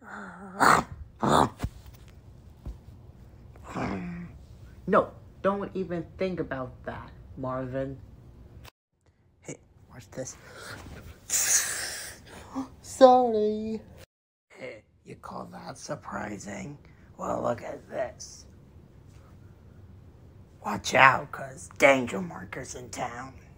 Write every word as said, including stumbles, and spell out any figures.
No, don't even think about that, Marvin. Hey, watch this. Sorry. Hey, you call that surprising? Well, look at this. Watch out, cause danger markers in town.